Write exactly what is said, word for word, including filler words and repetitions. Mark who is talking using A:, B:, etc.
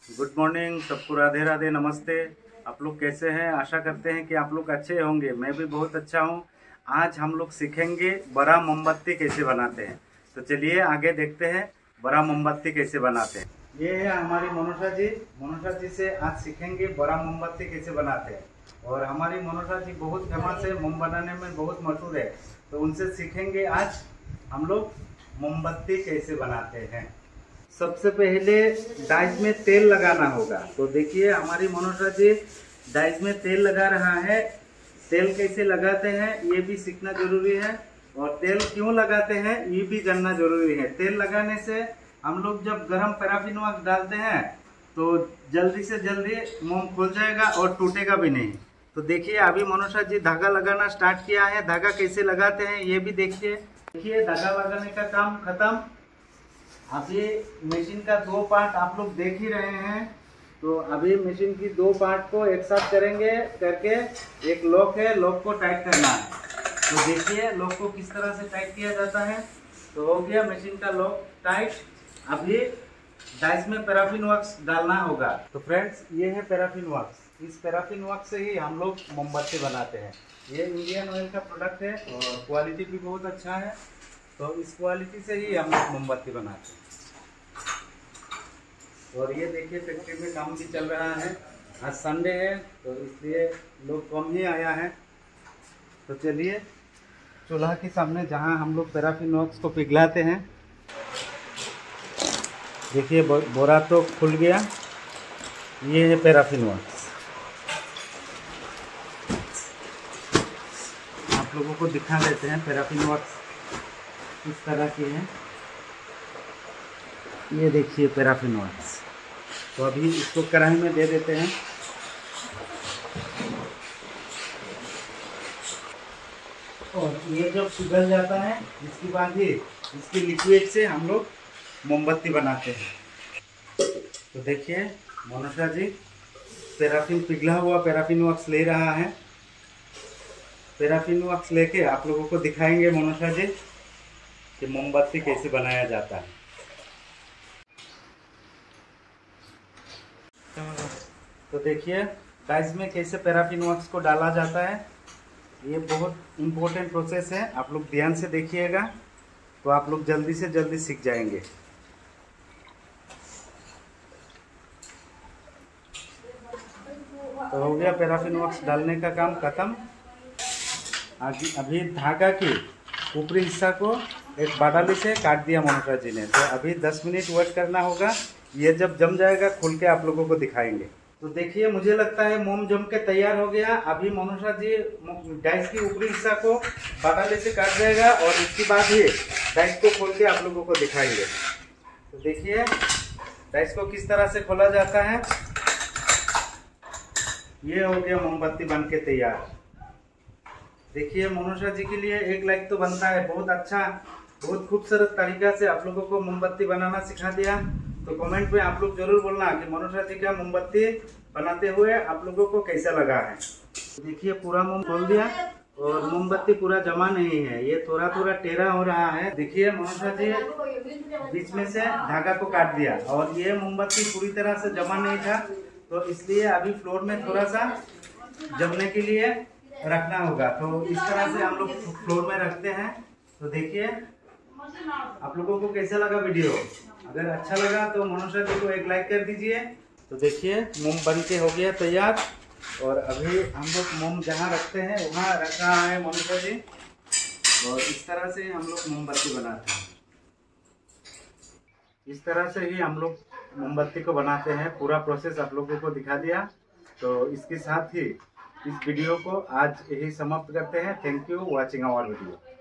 A: Good morning, सबको राधे राधे, नमस्ते। आप लोग कैसे हैं? आशा करते हैं कि आप लोग अच्छे होंगे। मैं भी बहुत अच्छा हूं। आज हम लोग सीखेंगे बड़ा मोमबत्ती कैसे बनाते हैं। तो चलिए आगे देखते हैं बड़ा मोमबत्ती कैसे बनाते हैं। ये है हमारी मनोषा जी। मनोषा जी से आज सीखेंगे बड़ा मोमबत्ती कैसे बनाते हैं। और हमारी मनोषा जी बहुत फेमस है, मोम बनाने में बहुत मशहूर है। तो उनसे सीखेंगे आज हम लोग मोमबत्ती कैसे बनाते हैं। सबसे पहले डाइस में तेल लगाना होगा। तो देखिए हमारी मनोषा जी डाइस में तेल लगा रहा है। तेल कैसे लगाते हैं ये भी सीखना जरूरी है, और तेल क्यों लगाते हैं ये भी जानना जरूरी है। तेल लगाने से हम लोग जब गरम पैराफिन वैक्स डालते हैं तो जल्दी से जल्दी मोम खुल जाएगा और टूटेगा भी नहीं। तो देखिए अभी मनोषा जी धागा लगाना स्टार्ट किया है। धागा कैसे लगाते हैं ये भी देखिए। देखिए धागा लगाने का काम खत्म। अभी मशीन का दो पार्ट आप लोग देख ही रहे हैं। तो अभी मशीन की दो पार्ट को एक साथ करेंगे, करके एक लॉक है, लॉक को टाइट करना है। तो देखिए लॉक को किस तरह से टाइट किया जाता है। तो हो गया मशीन का लॉक टाइट। अभी डाइस में पैराफिन वैक्स डालना होगा। तो फ्रेंड्स ये है पैराफिन वैक्स। इस पैराफिन वैक्स से ही हम लोग मोमबत्ती बनाते हैं। ये इंडियन ऑयल का प्रोडक्ट है और क्वालिटी भी बहुत अच्छा है। तो इस क्वालिटी से ही हम लोग मोमबत्ती बनाते हैं। और ये देखिए फैक्ट्री में काम भी चल रहा है। आज संडे है तो इसलिए लोग कम ही आया है। तो चलिए चूल्हा के सामने जहां हम लोग पैराफिन वैक्स को पिघलाते हैं, देखिए बोरा तो खुल गया। ये है पैराफिन वैक्स। आप लोगों को दिखा देते हैं पैराफिन वैक्स किस तरह की है। ये देखिए पैराफिन वैक्स। तो अभी इसको कढ़ाई में दे देते हैं। और ये जब पिघल जाता है इसके बाद ही इसके लिक्विड से हम लोग मोमबत्ती बनाते हैं। तो देखिए मनोषा जी पैराफिन पिघला हुआ पैराफिन वैक्स ले रहा है। पैराफिन वैक्स लेके आप लोगों को दिखाएंगे मनोषा जी कि मोमबत्ती कैसे बनाया जाता है। तो देखिए डाइस में कैसे पैराफिन वैक्स को डाला जाता है। ये बहुत इम्पोर्टेंट प्रोसेस है। आप लोग ध्यान से देखिएगा तो आप लोग जल्दी से जल्दी सीख जाएंगे। तो हो गया पैराफिन वैक्स डालने का काम खत्म। अभी धागा की ऊपरी हिस्सा को एक बाडाली से काट दिया मनोषा जी ने। तो अभी दस मिनट वेट करना होगा। ये जब जम जाएगा खुल के आप लोगों को दिखाएंगे। तो देखिए मुझे लगता है मोम जम के तैयार हो गया। अभी मनोषा जी डाइस की ऊपरी हिस्सा को बाडाली से काट देगा और इसके बाद ही डाइस को खोल के आप लोगों को दिखाएंगे। तो देखिए डाइस को किस तरह से खोला जाता है। ये हो गया मोमबत्ती बन के तैयार। देखिए मनोषा जी के लिए एक लाइक तो बनता है। बहुत अच्छा, बहुत खूबसूरत तरीका से आप लोगों को मोमबत्ती बनाना सिखा दिया। तो कमेंट में आप लोग जरूर बोलना कि मनोषा जी का मोमबत्ती बनाते हुए आप लोगों को कैसा लगा है। तो देखिए पूरा मोम खोल दिया और मोमबत्ती पूरा जमा नहीं है, ये थोड़ा थोड़ा टेढ़ा हो रहा है। देखिए मनोषा जी बीच में से धागा को काट दिया और ये मोमबत्ती पूरी तरह से जमा नहीं था। तो इसलिए अभी फ्लोर में थोड़ा सा जमने के लिए रखना होगा। तो इस तरह से हम लोग फ्लोर में रखते हैं। तो देखिए आप लोगों को कैसा लगा वीडियो। अगर अच्छा लगा तो मनोषा जी को एक लाइक कर दीजिए। तो देखिए मोम बन के हो गया तैयार। और अभी हम लोग मोम जहाँ रखते हैं वहाँ रख रहा है मनोषा जी। और इस तरह से हम लोग मोमबत्ती बनाते हैं। इस तरह से ही हम लोग मोमबत्ती को बनाते हैं। पूरा प्रोसेस आप लोगों को दिखा दिया। तो इसके साथ ही इस वीडियो को आज यही समाप्त करते हैं। Thank you watching our video.